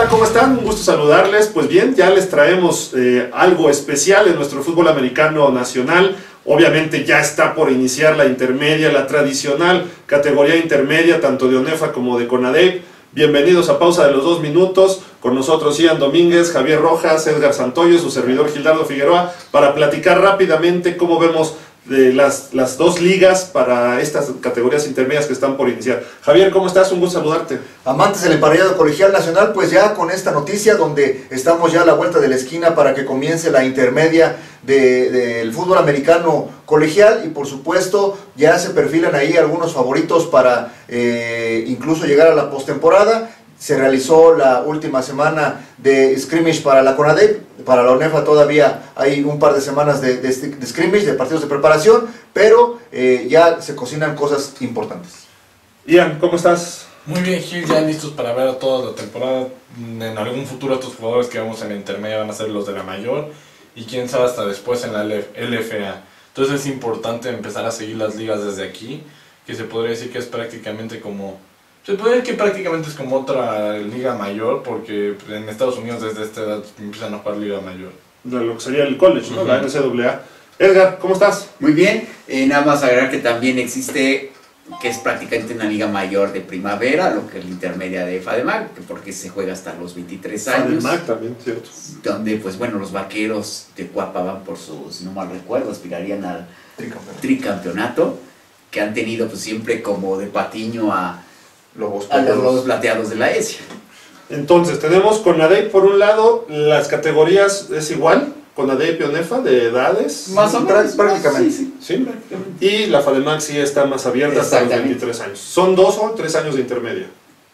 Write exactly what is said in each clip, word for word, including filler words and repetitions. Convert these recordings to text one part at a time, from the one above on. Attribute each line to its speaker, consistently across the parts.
Speaker 1: Hola, ¿cómo están? Un gusto saludarles. Pues bien, ya les traemos eh, algo especial en nuestro fútbol americano nacional. Obviamente ya está por iniciar la intermedia, la tradicional categoría intermedia, tanto de ONEFA como de CONADEIP. Bienvenidos a Pausa de los Dos Minutos. Con nosotros Ian Domínguez, Javier Rojas, Edgar Santoyo, su servidor Gildardo Figueroa, para platicar rápidamente cómo vemos de las, las dos ligas para estas categorías intermedias que están por iniciar. Javier, ¿cómo estás? Un gusto saludarte.
Speaker 2: Amantes del emparellado colegial nacional, pues ya con esta noticia donde estamos ya a la vuelta de la esquina para que comience la intermedia del de, de fútbol americano colegial, y por supuesto ya se perfilan ahí algunos favoritos para eh, incluso llegar a la postemporada. Se realizó la última semana de scrimmage para la CONADEIP, para la ONEFA todavía hay un par de semanas de, de, de scrimmage, de partidos de preparación, pero eh, ya se cocinan cosas importantes.
Speaker 1: Ian, ¿cómo estás?
Speaker 3: Muy bien, Gil, ya listos para ver a toda la temporada. En algún futuro estos jugadores que vemos en la intermedia van a ser los de la mayor, y quién sabe hasta después en la L F A. Entonces es importante empezar a seguir las ligas desde aquí, que se podría decir que es prácticamente como... Se puede decir que prácticamente es como otra liga mayor, porque en Estados Unidos desde esta edad empiezan a jugar liga mayor.
Speaker 1: De lo que sería el college, ¿no? Uh-huh. La N C A A. Edgar, ¿cómo estás?
Speaker 4: Muy bien, eh, nada más agregar que también existe, que es prácticamente una liga mayor de primavera, lo que es la intermedia de FADEMAC, porque se juega hasta los veintitrés años.
Speaker 1: FADEMAC también, cierto.
Speaker 4: Donde, pues bueno, los vaqueros de Cuapa van por sus, si no mal recuerdo, aspirarían al tricampeonato, tricampeonato que han tenido pues siempre como de patiño a... Lobos a los lobos plateados de la E S I A.
Speaker 1: Entonces tenemos CONADEIP por un lado, las categorías es igual, CONADEIP y ONEFA de edades.
Speaker 4: Más o menos.
Speaker 1: Prácticamente. Sí, sí. ¿Sí? Prácticamente. Y la FADEMAC sí está más abierta hasta los veintitrés años. ¿Son dos o tres años de intermedia?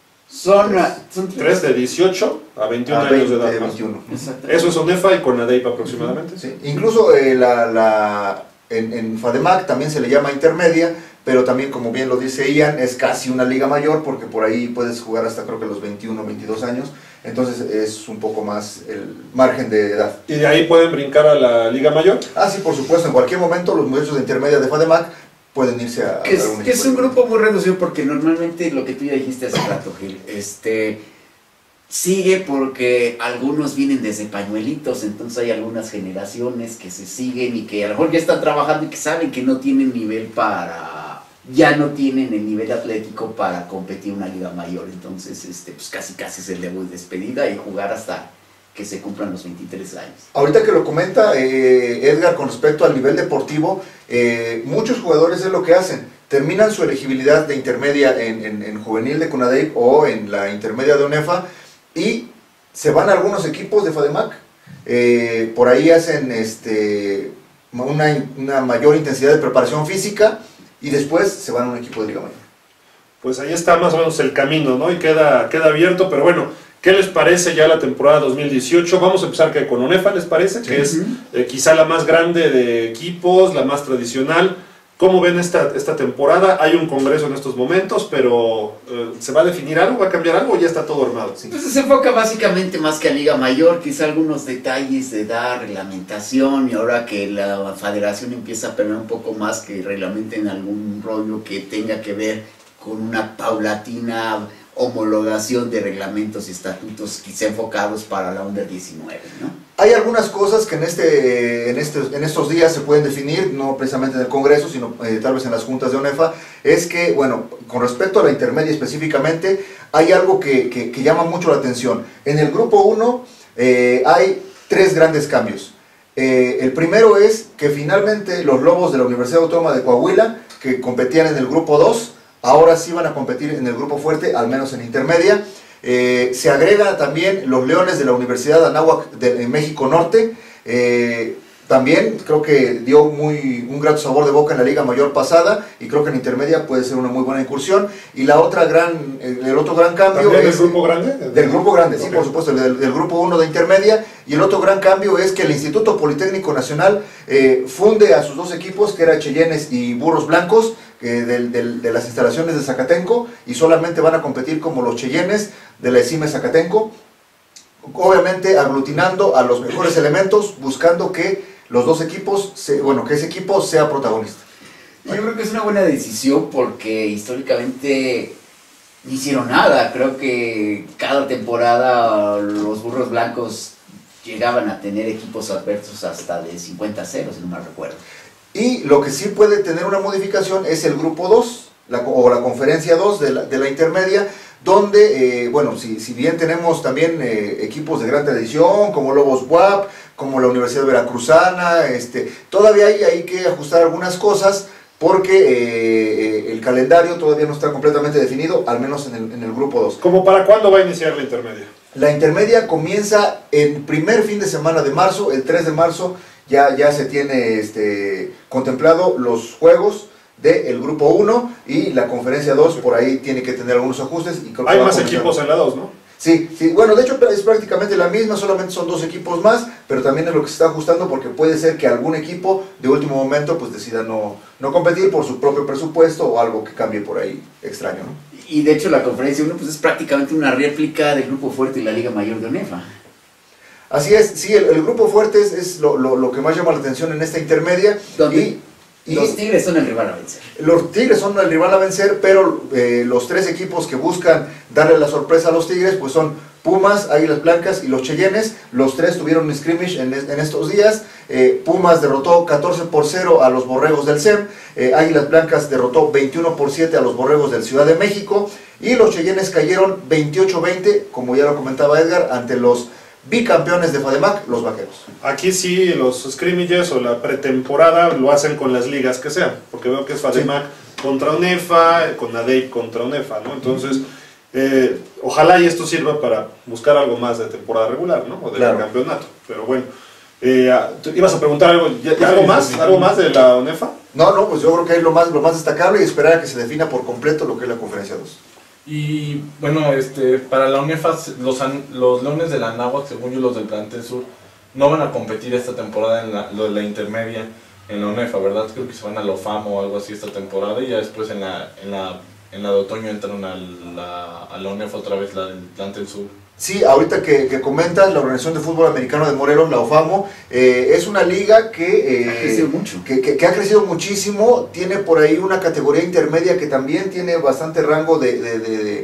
Speaker 4: Son, son
Speaker 1: tres de dieciocho a veintiún a años de edad.
Speaker 2: veintiuno.
Speaker 1: Eso es ONEFA y CONADEIP aproximadamente.
Speaker 2: Sí. Incluso eh, la, la, en, en FADEMAC también se le llama intermedia, pero también, como bien lo dice Ian, es casi una liga mayor, porque por ahí puedes jugar hasta creo que los veintiuno, veintidós años, entonces es un poco más el margen de edad.
Speaker 1: ¿Y de ahí pueden brincar a la liga mayor?
Speaker 2: Ah, sí, por supuesto, en cualquier momento los muchachos de intermedia de FADEMAC pueden irse a...
Speaker 4: Que es, a que es un grupo muy reducido, porque normalmente lo que tú ya dijiste hace rato, Gil, este... sigue porque algunos vienen desde pañuelitos, entonces hay algunas generaciones que se siguen y que a lo mejor ya están trabajando y que saben que no tienen nivel para... ya no tienen el nivel atlético para competir en una liga mayor, entonces este, pues casi casi es el debut de despedida y jugar hasta que se cumplan los veintitrés años.
Speaker 2: Ahorita que lo comenta eh, Edgar con respecto al nivel deportivo, eh, muchos jugadores es lo que hacen, terminan su elegibilidad de intermedia en, en, en juvenil de CONADEIP o en la intermedia de ONEFA, y se van a algunos equipos de FADEMAC, eh, por ahí hacen este, una, una mayor intensidad de preparación física y después se van a un equipo de liga mayor.
Speaker 1: Pues ahí está más o menos el camino, ¿no? Y queda, queda abierto, pero bueno, ¿qué les parece ya la temporada dos mil dieciocho? Vamos a empezar que con ONEFA, ¿les parece? Sí. Que es eh, quizá la más grande de equipos, la más tradicional. ¿Cómo ven esta, esta temporada? Hay un congreso en estos momentos, pero eh, ¿se va a definir algo? ¿Va a cambiar algo o ya está todo armado?
Speaker 4: Sí. Pues se enfoca básicamente más que a Liga Mayor, quizá algunos detalles de dar reglamentación, y ahora que la federación empieza a perder un poco más, que reglamenten algún rollo que tenga que ver con una paulatina homologación de reglamentos y estatutos quizá enfocados para la under diecinueve, ¿no?
Speaker 2: Hay algunas cosas que en, este, en, este, en estos días se pueden definir, no precisamente en el Congreso, sino eh, tal vez en las juntas de ONEFA, es que, bueno, con respecto a la intermedia específicamente, hay algo que, que, que llama mucho la atención. En el grupo uno eh, hay tres grandes cambios. Eh, el primero es que finalmente los Lobos de la Universidad Autónoma de Coahuila, que competían en el grupo dos, ahora sí van a competir en el grupo fuerte, al menos en intermedia. Eh, se agregan también los Leones de la Universidad de Anáhuac de, en México Norte. Eh, también creo que dio muy, un grato sabor de boca en la Liga Mayor pasada, y creo que en intermedia puede ser una muy buena incursión. Y la otra gran, el otro gran cambio
Speaker 1: ¿También
Speaker 2: es...
Speaker 1: del grupo grande?
Speaker 2: Del grupo grande, sí,
Speaker 1: okay.
Speaker 2: Por supuesto, del, del grupo uno de intermedia. Y el otro gran cambio es que el Instituto Politécnico Nacional eh, funde a sus dos equipos, que era Cheyennes y Burros Blancos, eh, del, del, de las instalaciones de Zacatenco, y solamente van a competir como los Cheyennes de la ESIME Zacatenco, obviamente aglutinando a los mejores elementos, buscando que los dos equipos, se, bueno, que ese equipo sea protagonista.
Speaker 4: Yo creo que es una buena decisión, porque históricamente no hicieron nada. Creo que cada temporada los burros blancos llegaban a tener equipos adversos hasta de cincuenta a cero, si no mal recuerdo.
Speaker 2: Y lo que sí puede tener una modificación es el grupo dos, la, o la conferencia dos de la, de la intermedia, donde, eh, bueno, si, si bien tenemos también eh, equipos de gran tradición, como Lobos W A P, como la Universidad Veracruzana, este, todavía hay, hay que ajustar algunas cosas, porque eh, el calendario todavía no está completamente definido, al menos en el, en el grupo dos.
Speaker 1: ¿Cómo para cuándo va a iniciar la intermedia?
Speaker 2: La intermedia comienza el primer fin de semana de marzo, el tres de marzo, ya, ya se tiene este, contemplado los juegos del grupo uno, y la conferencia dos por ahí tiene que tener algunos ajustes. Y creo que
Speaker 1: Hay
Speaker 2: va a
Speaker 1: más
Speaker 2: comenzar.
Speaker 1: equipos en la dos, ¿no?
Speaker 2: Sí, sí, bueno, de hecho es prácticamente la misma, solamente son dos equipos más, pero también es lo que se está ajustando, porque puede ser que algún equipo de último momento pues decida no, no competir por su propio presupuesto o algo que cambie por ahí extraño, ¿no?
Speaker 4: Y de hecho la conferencia uno pues es prácticamente una réplica del grupo fuerte y la Liga Mayor de ONEFA.
Speaker 2: Así es, sí, el, el grupo fuerte es, es lo, lo, lo que más llama la atención en esta intermedia.
Speaker 4: Donde
Speaker 2: y, y
Speaker 4: los Tigres son el rival a vencer.
Speaker 2: Los Tigres son el rival a vencer, pero eh, los tres equipos que buscan darle la sorpresa a los Tigres pues son Pumas, Águilas Blancas y los Cheyennes. Los tres tuvieron un scrimmage en, en estos días. eh, Pumas derrotó catorce por cero a los Borregos del C E M, eh, Águilas Blancas derrotó veintiuno por siete a los Borregos del Ciudad de México, y los Cheyennes cayeron veintiocho veinte, como ya lo comentaba Edgar, ante los bicampeones de FADEMAC, los Vaqueros.
Speaker 1: Aquí sí los scrimmages o la pretemporada lo hacen con las ligas que sean, porque veo que es FADEMAC sí. contra ONEFA, con ADEIP contra ONEFA, ¿no? Entonces, eh, ojalá y esto sirva para buscar algo más de temporada regular, ¿no? O del claro. campeonato, pero bueno. Eh, ¿Ibas a preguntar algo, ya, ya algo más, algo más de la ONEFA?
Speaker 2: No, no, pues yo creo que es lo más, lo más destacable, y esperar a que se defina por completo lo que es la conferencia dos.
Speaker 3: Y bueno, este, para la ONEFA, los, los Leones de la Anáhuac, según yo los del plantel sur, no van a competir esta temporada en la, lo de la intermedia en la ONEFA, ¿verdad? Creo que se van a la OFAM o algo así esta temporada, y ya después en la, en la, en la de otoño entran a la, a la ONEFA otra vez, la del plantel sur.
Speaker 2: Sí, ahorita que, que comentas, la Organización de Fútbol Americano de Morelos, la OFAMO, eh, es una liga que, eh,
Speaker 4: ha crecido mucho.
Speaker 2: Que, que, que ha crecido muchísimo, tiene por ahí una categoría intermedia que también tiene bastante rango de, de, de, de,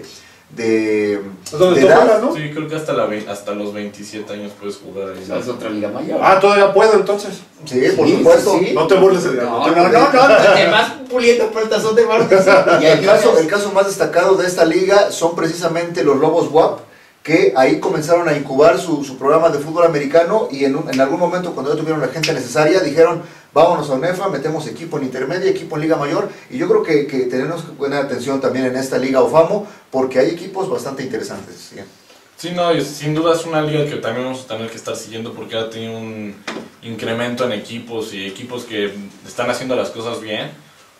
Speaker 2: de,
Speaker 1: de edad, ¿no?
Speaker 3: Sí, creo que hasta, la, hasta los veintisiete años puedes jugar ahí.
Speaker 4: ¿No? Es otra liga mayor.
Speaker 1: Ah, todavía puedo entonces.
Speaker 2: Sí, por sí, supuesto.
Speaker 1: Sí, sí. No te burles de
Speaker 4: No, no, no, no, no, además puliendo puertas son de barro.
Speaker 2: Y el caso, el caso más destacado de esta liga son precisamente los Lobos W A P, que ahí comenzaron a incubar su, su programa de fútbol americano, y en, un, en algún momento, cuando ya tuvieron la gente necesaria, dijeron, vámonos a ONEFA, metemos equipo en intermedia, equipo en Liga Mayor, y yo creo que, que tenemos que poner atención también en esta Liga OFAMO, porque hay equipos bastante interesantes. ¿Sí?
Speaker 3: Sí, no, sin duda es una liga que también vamos a tener que estar siguiendo, porque ha tenido un incremento en equipos, y equipos que están haciendo las cosas bien.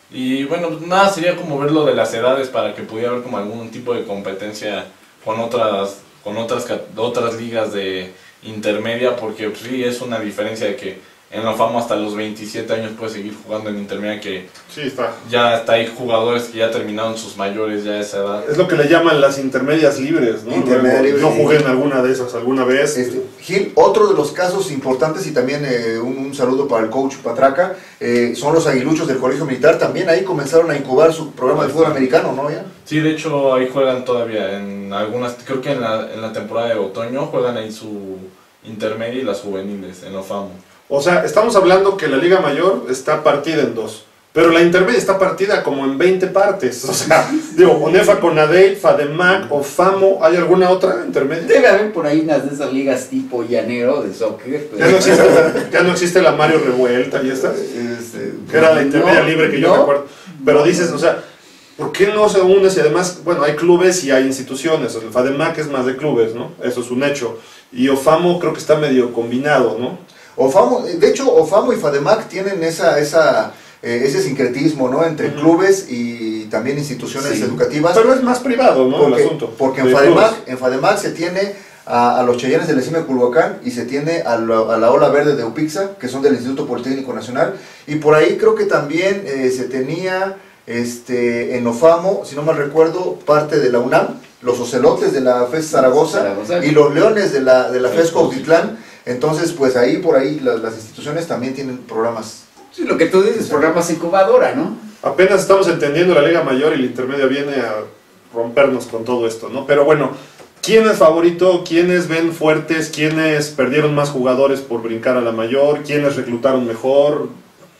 Speaker 3: Y bueno, nada, sería como ver lo de las edades, para que pudiera haber como algún tipo de competencia con otras con otras otras ligas de intermedia, porque pues, sí es una diferencia de que en la OFAMO hasta los veintisiete años puedes seguir jugando en intermedia, que
Speaker 1: sí, está.
Speaker 3: Ya está, hay jugadores que ya terminaron sus mayores ya a esa edad.
Speaker 1: Es lo que le llaman las intermedias libres, ¿no?
Speaker 2: Intermedia libre,
Speaker 1: no
Speaker 2: sí.
Speaker 1: jugué en alguna de esas alguna vez.
Speaker 2: Este, Gil, otro de los casos importantes, y también eh, un, un saludo para el coach Patraca, eh, son los aguiluchos del Colegio Militar. También ahí comenzaron a incubar su programa de fútbol americano, ¿no? ¿Ya?
Speaker 3: Sí, de hecho ahí juegan todavía en algunas, creo que en la, en la temporada de otoño juegan ahí su intermedia y las juveniles en OFAMO.
Speaker 1: O sea, estamos hablando que la Liga Mayor está partida en dos, pero la intermedia está partida como en veinte partes. O sea, digo, ONEFA con ADEIP, FADEMAC, OFAMO, ¿hay alguna otra intermedia?
Speaker 4: Debe haber por ahí unas de esas ligas tipo llanero de soccer.
Speaker 1: Pero... Ya, no existe, ya no existe la Mario Revuelta y esta, este, que era la intermedia no, libre que yo no, recuerdo. Pero no, dices, o sea, ¿por qué no se une? Si además, bueno, hay clubes y hay instituciones. El FADEMAC es más de clubes, ¿no? Eso es un hecho. Y OFAMO creo que está medio combinado, ¿no?
Speaker 2: OFAMO, de hecho, OFAMO y FADEMAC tienen esa, esa, eh, ese sincretismo, ¿no? Entre uh-huh. clubes y también instituciones sí. educativas.
Speaker 1: Pero es más privado, ¿no?
Speaker 2: Porque,
Speaker 1: el asunto.
Speaker 2: Porque en FADEMAC, en FADEMAC se tiene a, a los Cheyennes del Ecime Culhuacán, y se tiene a la, a la Ola Verde de Upixa, que son del Instituto Politécnico Nacional. Y por ahí creo que también eh, se tenía este, en OFAMO, si no mal recuerdo, parte de la UNAM, los Ocelotes de la FES Zaragoza, Zaragoza. y los Leones de la, de la FES Cuautitlán. Entonces, pues ahí por ahí las, las instituciones también tienen programas.
Speaker 4: Sí, lo que tú dices, programas incubadora, ¿no?
Speaker 1: Apenas estamos entendiendo la Liga Mayor, y la intermedia viene a rompernos con todo esto, ¿no? Pero bueno, ¿quién es favorito? ¿Quiénes ven fuertes? ¿Quiénes perdieron más jugadores por brincar a la mayor? ¿Quiénes reclutaron mejor?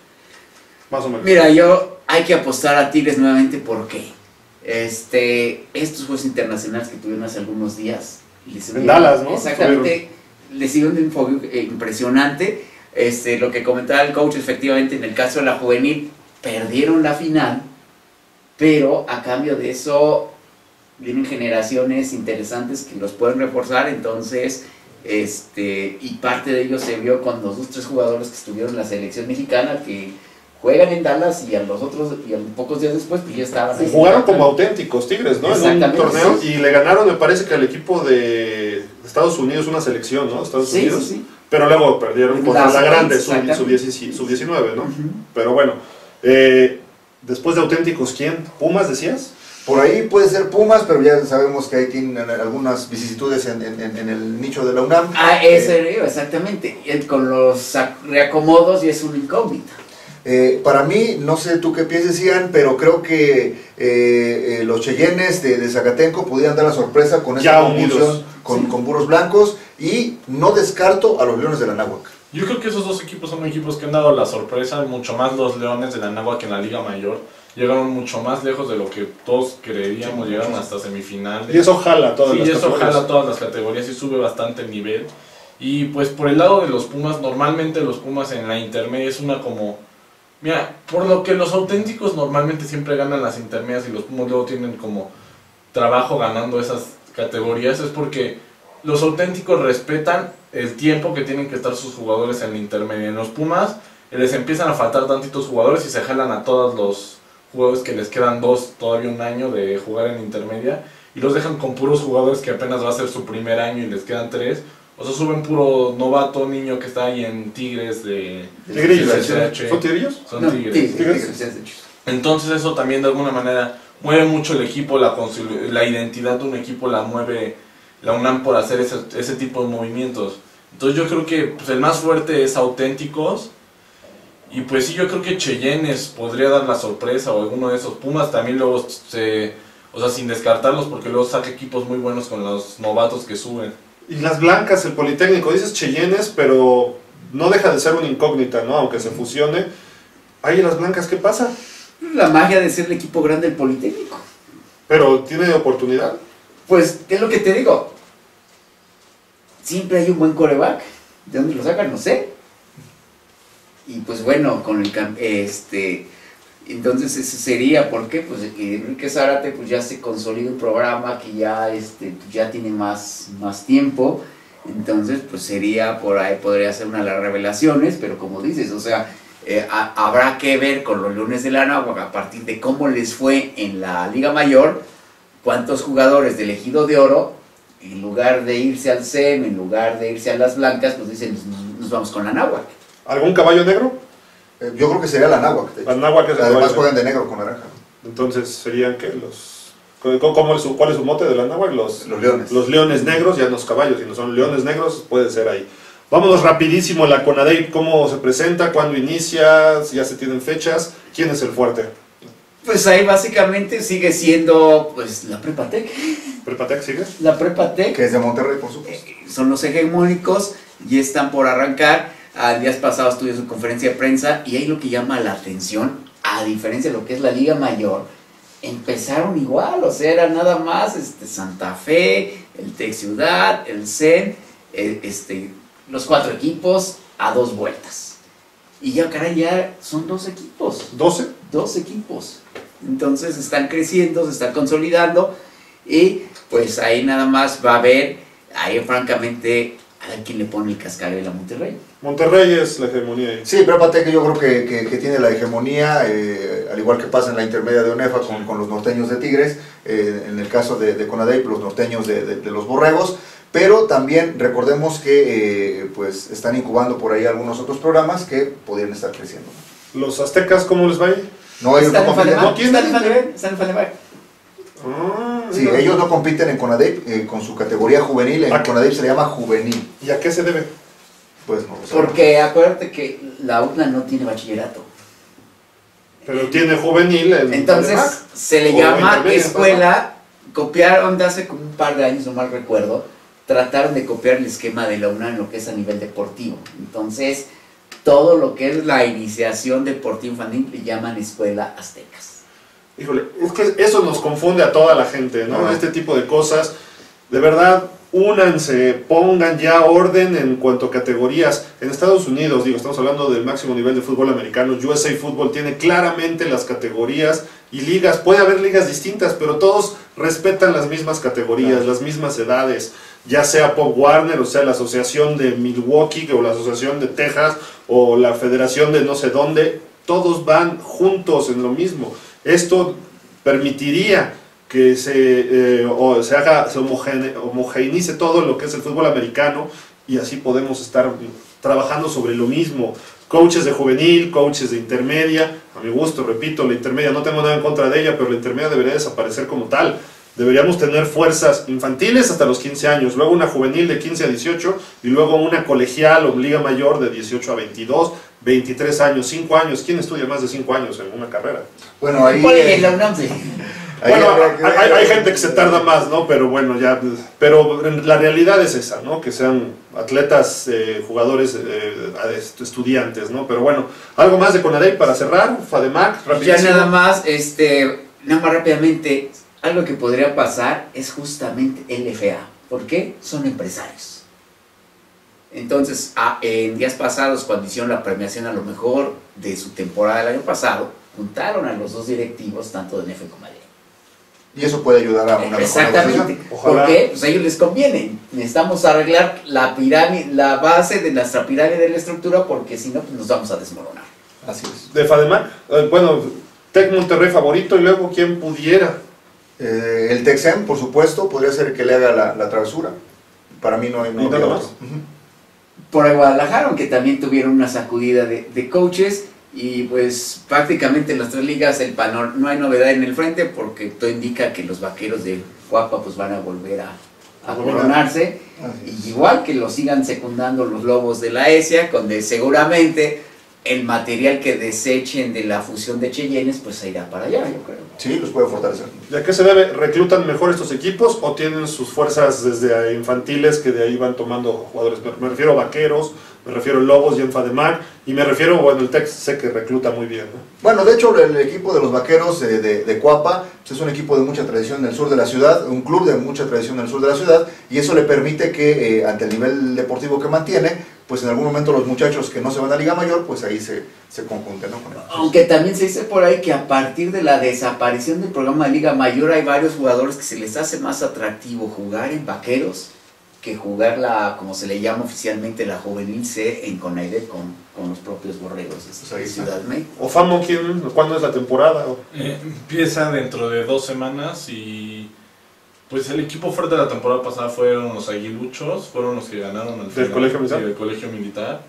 Speaker 1: Más o menos.
Speaker 4: Mira, yo hay que apostar a Tigres nuevamente porque este, estos juegos internacionales que tuvieron hace algunos días. Les
Speaker 1: en Dallas, ¿no?
Speaker 4: Exactamente, les dio un enfoque impresionante. Este, lo que comentaba el coach, efectivamente, en el caso de la juvenil, perdieron la final, pero a cambio de eso vienen generaciones interesantes que los pueden reforzar, entonces, este, y parte de ello se vio con los dos, tres jugadores que estuvieron en la selección mexicana, que juegan en Dallas y a los otros, y a pocos días después, pues ya estaban ahí.
Speaker 1: Jugaron como auténticos Tigres, ¿no? En un torneo,
Speaker 4: sí.
Speaker 1: Y le ganaron, me parece que al equipo de Estados Unidos, una selección, ¿no? Estados
Speaker 4: sí,
Speaker 1: Unidos.
Speaker 4: Sí, sí.
Speaker 1: Pero luego perdieron contra la, la grande, sub diecinueve, ¿no? Uh-huh. Pero bueno, eh, después de auténticos, ¿quién? ¿Pumas decías?
Speaker 2: Por ahí puede ser Pumas, pero ya sabemos que hay tienen algunas vicisitudes en, en, en el nicho de la UNAM.
Speaker 4: Ah, eso eh, exactamente. Con los reacomodos y es una incógnita.
Speaker 2: Eh, para mí, no sé tú qué pienses, Ian, pero creo que eh, eh, los Cheyennes de, de Zacatenco pudieran dar la sorpresa con esta conjunción con, sí. con puros blancos, y no descarto a los Leones de la Náhuac.
Speaker 3: Yo creo que esos dos equipos son equipos que han dado la sorpresa, mucho más los Leones de la Náhuac que en la Liga Mayor. Llegaron mucho más lejos de lo que todos creeríamos, sí, llegaron hasta semifinales.
Speaker 1: Y eso jala todas
Speaker 3: sí,
Speaker 1: las
Speaker 3: y eso
Speaker 1: categorías.
Speaker 3: jala todas las categorías y sube bastante el nivel. Y pues por el lado de los Pumas, normalmente los Pumas en la intermedia es una como... Mira, por lo que los auténticos normalmente siempre ganan las intermedias y los Pumas luego tienen como trabajo ganando esas categorías, es porque los auténticos respetan el tiempo que tienen que estar sus jugadores en la intermedia. En los Pumas les empiezan a faltar tantitos jugadores y se jalan a todos los jugadores que les quedan dos, todavía un año de jugar en intermedia, y los dejan con puros jugadores que apenas va a ser su primer año y les quedan tres. O sea, suben puro novato, niño que está ahí en Tigres de...
Speaker 1: ¿Tigrillos? ¿Son tigrillos?
Speaker 3: Son
Speaker 4: no,
Speaker 3: tigres.
Speaker 4: tigres.
Speaker 3: tigres. Entonces eso también de alguna manera mueve mucho el equipo, la, la identidad de un equipo la mueve la UNAM por hacer ese, ese tipo de movimientos. Entonces yo creo que pues, el más fuerte es Auténticos. Y pues sí, yo creo que Cheyennes podría dar la sorpresa, o alguno de esos. Pumas también luego se... O sea, sin descartarlos, porque luego saca equipos muy buenos con los novatos que suben.
Speaker 1: Y las blancas, el Politécnico, dices Cheyennes, pero no deja de ser una incógnita, ¿no? Aunque se fusione. Ahí las blancas, ¿qué pasa?
Speaker 4: La magia de ser el equipo grande del Politécnico.
Speaker 1: Pero tiene oportunidad.
Speaker 4: Pues, ¿qué es lo que te digo? Siempre hay un buen quarterback. ¿De dónde lo sacan? No sé. Y pues bueno, con el este entonces ese sería, ¿por qué? Pues Enrique Zárate pues ya se consolida un programa que ya este pues ya tiene más, más tiempo, entonces pues sería por ahí, podría ser una de las revelaciones, pero como dices, o sea, eh, a, habrá que ver con los Leones de la Náhuac a partir de cómo les fue en la Liga Mayor, cuántos jugadores del Ejido de Oro, en lugar de irse al C E M, en lugar de irse a las blancas, pues dicen, nos, nos vamos con la Náhuac.
Speaker 1: ¿Algún caballo negro?
Speaker 2: Eh, yo creo que sería la Náhuac.
Speaker 1: La Náhuac es el
Speaker 2: Además juegan de negro con naranja.
Speaker 1: Entonces serían ¿qué? Los, ¿cómo es su, ¿Cuál es su mote de la Náhuac? Los,
Speaker 2: los leones.
Speaker 1: Los leones negros, ya no los caballos, sino son leones negros, puede ser ahí. Vámonos rapidísimo, la CONADEIP, ¿cómo se presenta? ¿Cuándo inicia? ¿Ya se tienen fechas? ¿Quién es el fuerte?
Speaker 4: Pues ahí básicamente sigue siendo pues la Prepatec.
Speaker 1: ¿Prepatec sigue?
Speaker 4: La Prepatec.
Speaker 2: Que es de Monterrey, por supuesto.
Speaker 4: Eh, son los hegemónicos y están por arrancar. Al días pasados tuve su conferencia de prensa y ahí lo que llama la atención, a diferencia de lo que es la Liga Mayor, empezaron igual, o sea, era nada más este, Santa Fe, el Tec Ciudad, el C E M, este, los cuatro equipos a dos vueltas. Y ya, caray, ya son dos equipos.
Speaker 1: ¿doce?
Speaker 4: Dos equipos. Entonces están creciendo, se están consolidando y pues ahí nada más va a haber, ahí francamente, a ver quién le pone el cascabel a Monterrey.
Speaker 1: Monterrey es la hegemonía ahí.
Speaker 2: Sí, Prepatec yo creo que, que, que tiene la hegemonía, eh, al igual que pasa en la intermedia de ONEFA con, con los norteños de Tigres, eh, en el caso de, de CONADEIP, los norteños de, de, de los Borregos, pero también recordemos que eh, pues están incubando por ahí algunos otros programas que podrían estar creciendo.
Speaker 1: ¿Los aztecas cómo les va ahí?
Speaker 2: No, ellos no compiten.
Speaker 1: ¿No tienen?
Speaker 4: Están en Falebac.
Speaker 1: Ah,
Speaker 2: sí,
Speaker 1: no.
Speaker 2: ellos no compiten en CONADEIP eh, con su categoría juvenil, en CONADEIP se le llama juvenil.
Speaker 1: ¿Y a qué se debe?
Speaker 2: Pues no lo sé.
Speaker 4: Porque acuérdate que la U T L A no tiene bachillerato.
Speaker 1: Pero tiene juvenil en
Speaker 4: Entonces
Speaker 1: Falebac.
Speaker 4: se le
Speaker 1: O
Speaker 4: llama
Speaker 1: intermedia,
Speaker 4: escuela copiaron de hace como un par de años, no mal recuerdo, trataron de copiar el esquema de la UNAM en lo que es a nivel deportivo. Entonces, todo lo que es la iniciación deportiva infantil le llaman Escuela Aztecas.
Speaker 1: Híjole, es que eso nos confunde a toda la gente, ¿no?
Speaker 2: Ajá.
Speaker 1: Este tipo de cosas, de verdad, únanse, pongan ya orden en cuanto a categorías. En Estados Unidos, digo, estamos hablando del máximo nivel de fútbol americano, U S A Football tiene claramente las categorías y ligas. Puede haber ligas distintas, pero todos respetan las mismas categorías, claro, las mismas edades, ya sea Pop Warner, o sea la asociación de Milwaukee, o la asociación de Texas, o la federación de no sé dónde, todos van juntos en lo mismo. Esto permitiría que se, eh, o se haga, se homogene, homogeneice todo lo que es el fútbol americano, y así podemos estar trabajando sobre lo mismo. Coaches de juvenil, coaches de intermedia, a mi gusto, repito, la intermedia, no tengo nada en contra de ella, pero la intermedia debería desaparecer como tal. Deberíamos tener fuerzas infantiles hasta los quince años, luego una juvenil de quince a dieciocho, y luego una colegial o liga mayor de dieciocho a veintidós, veintitrés años, cinco años. ¿Quién estudia más de cinco años en una carrera?
Speaker 2: Bueno, ahí...
Speaker 4: En la UNAM, sí.
Speaker 2: Ahí
Speaker 1: Bueno,
Speaker 2: habrá que ver-
Speaker 1: hay, hay gente que se tarda más, ¿no? Pero bueno, ya, pero la realidad es esa, ¿no? Que sean atletas, eh, jugadores, eh, estudiantes, ¿no? Pero bueno, algo más de CONADEIP para cerrar, FADEMAC,
Speaker 4: Ya
Speaker 1: rapidísimo.
Speaker 4: nada más, este, nada más rápidamente, algo que podría pasar es justamente L F A. ¿Por qué? Son empresarios. Entonces, a- en días pasados, cuando hicieron la premiación a lo mejor de su temporada del año pasado, juntaron a los dos directivos, tanto de N F como de
Speaker 2: Y eso puede ayudar a una mejor
Speaker 4: Exactamente.
Speaker 2: negociación.
Speaker 1: Ojalá.
Speaker 4: ¿Por qué? Pues a ellos les conviene. Necesitamos arreglar la pirámide, la base de nuestra pirámide de la estructura, porque si no, pues nos vamos a desmoronar.
Speaker 2: Así es.
Speaker 1: De FADEMAC, eh, bueno, Tec Monterrey favorito, y luego quién pudiera.
Speaker 2: Eh, el Texem, por supuesto, podría ser el que le haga la, la travesura. Para mí no hay no
Speaker 1: ¿Y nada
Speaker 2: habría
Speaker 1: más?
Speaker 2: otro. Ujú.
Speaker 4: Por el Guadalajara, aunque también tuvieron una sacudida de, de coaches, y pues prácticamente en las tres ligas el panor, no hay novedad en el frente, porque todo indica que los vaqueros de Cuapa pues van a volver a, a coronarse,
Speaker 2: Así es.
Speaker 4: y igual que lo sigan secundando los Lobos de la ESIA, donde seguramente el material que desechen de la fusión de Cheyennes pues se irá para allá, yo creo.
Speaker 2: Sí, los puede fortalecer.
Speaker 1: ¿Y a qué se debe? ¿Reclutan mejor estos equipos o tienen sus fuerzas desde infantiles que de ahí van tomando jugadores? Me, me refiero a vaqueros, me refiero a Lobos y en FADEMAC, y me refiero, bueno, el Tec sé que recluta muy bien, ¿no?
Speaker 2: Bueno, de hecho, el equipo de los Vaqueros de, de, de Cuapa pues es un equipo de mucha tradición en el sur de la ciudad, un club de mucha tradición en el sur de la ciudad, y eso le permite que, eh, ante el nivel deportivo que mantiene, pues en algún momento los muchachos que no se van a Liga Mayor, pues ahí se, se conjunten, ¿no? Con ellos.
Speaker 4: Aunque también se dice por ahí que a partir de la desaparición del programa de Liga Mayor hay varios jugadores que se les hace más atractivo jugar en Vaqueros que jugar la, como se le llama oficialmente, la Juvenil C en CONADEIP con, con los propios borregos
Speaker 2: Pues
Speaker 4: de
Speaker 2: ahí está.
Speaker 4: Ciudad México.
Speaker 1: ¿O FAMO quién? ¿Cuándo es la temporada?
Speaker 3: Eh, empieza dentro de dos semanas y pues el equipo fuerte de la temporada pasada fueron los Aguiluchos, fueron los que ganaron al
Speaker 1: ¿Del
Speaker 3: final.
Speaker 1: Colegio Militar?
Speaker 3: Sí, del Colegio Militar.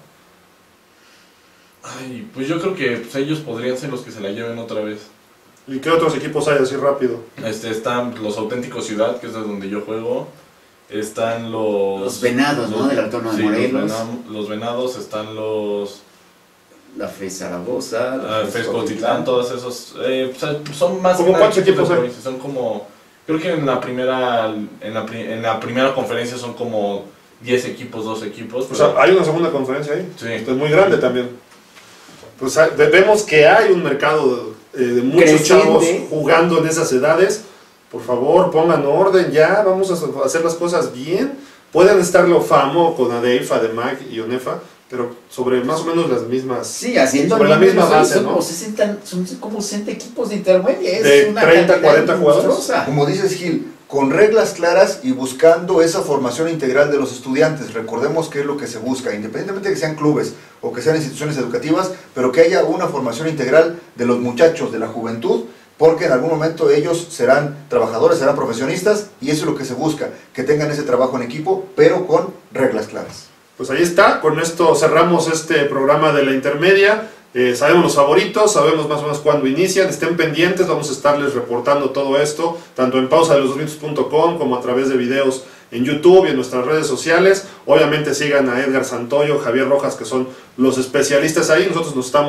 Speaker 3: Ay, pues yo creo que pues, ellos podrían ser los que se la lleven otra vez.
Speaker 1: ¿Y qué otros equipos hay así rápido?
Speaker 3: Este, están los Auténticos Ciudad, que es de donde yo juego. Están los...
Speaker 4: Los Venados, ¿no? Del Autónomo de
Speaker 3: sí,
Speaker 4: Morelos.
Speaker 3: Los, venam- los Venados, están los...
Speaker 4: La F Zaragoza,
Speaker 3: Uh,
Speaker 4: la
Speaker 3: Fescotitlán, todos esos, eh, o sea, son más
Speaker 1: ¿Cómo
Speaker 3: que nada
Speaker 1: cuántos equipos
Speaker 3: de
Speaker 1: hay?
Speaker 3: provincia, son como, creo que en la primera, en la, pri- en la primera conferencia son como diez equipos, doce equipos.
Speaker 1: O sea, hay una segunda conferencia ahí.
Speaker 3: Sí.
Speaker 1: Esto es muy grande también. Pues hay- vemos que hay un mercado eh, de muchos
Speaker 4: Creciente.
Speaker 1: chavos jugando en esas edades. Por favor, pongan orden ya, vamos a hacer las cosas bien. Pueden estar lo FAMO, CONADEIP, FADEMAC y ONEFA, pero sobre más o menos las mismas.
Speaker 4: Sí, haciendo
Speaker 1: sobre la
Speaker 4: números,
Speaker 1: misma
Speaker 4: ahí
Speaker 1: base,
Speaker 4: son,
Speaker 1: ¿no?
Speaker 4: como sesenta, son como sesenta equipos de intermedia, es
Speaker 1: De
Speaker 4: una
Speaker 1: treinta,
Speaker 4: cantidad
Speaker 1: cuarenta jugadores.
Speaker 4: monstruosa.
Speaker 2: Como dices, Gil, con reglas claras y buscando esa formación integral de los estudiantes. Recordemos que es lo que se busca, independientemente de que sean clubes o que sean instituciones educativas, pero que haya una formación integral de los muchachos, de la juventud, porque en algún momento ellos serán trabajadores, serán profesionistas, y eso es lo que se busca, que tengan ese trabajo en equipo, pero con reglas claras.
Speaker 1: Pues ahí está, con esto cerramos este programa de la intermedia. Eh, sabemos los favoritos, sabemos más o menos cuándo inician, estén pendientes, vamos a estarles reportando todo esto, tanto en pausa de los dos punto com como a través de videos en YouTube y en nuestras redes sociales. Obviamente sigan a Edgar Santoyo, Javier Rojas, que son los especialistas ahí. Nosotros nos estamos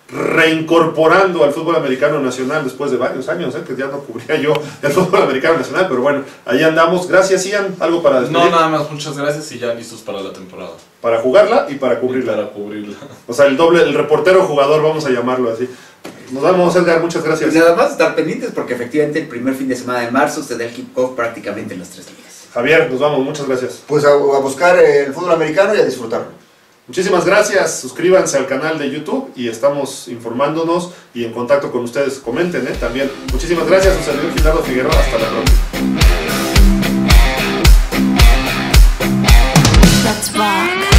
Speaker 1: reincorporando al fútbol americano nacional después de varios años, ¿eh? Que ya no cubría yo el fútbol americano nacional, pero bueno, ahí andamos. Gracias, Ian. ¿Algo para despedir?
Speaker 3: No, nada más, muchas gracias y ya listos para la temporada.
Speaker 1: Para jugarla y para cubrirla.
Speaker 3: Y para cubrirla.
Speaker 1: O sea, el doble, el reportero jugador, vamos a llamarlo así. Nos vamos, Edgar, muchas gracias.
Speaker 4: Y nada más estar pendientes porque efectivamente el primer fin de semana de marzo se da el kickoff prácticamente en las tres ligas.
Speaker 1: Javier, nos vamos, muchas gracias.
Speaker 2: Pues a, a buscar el fútbol americano y a disfrutarlo.
Speaker 1: Muchísimas gracias, suscríbanse al canal de YouTube y estamos informándonos y en contacto con ustedes, comenten, ¿eh? También. Muchísimas gracias, su servidor Gildardo Figueroa, hasta la próxima.
Speaker 5: Let's rock.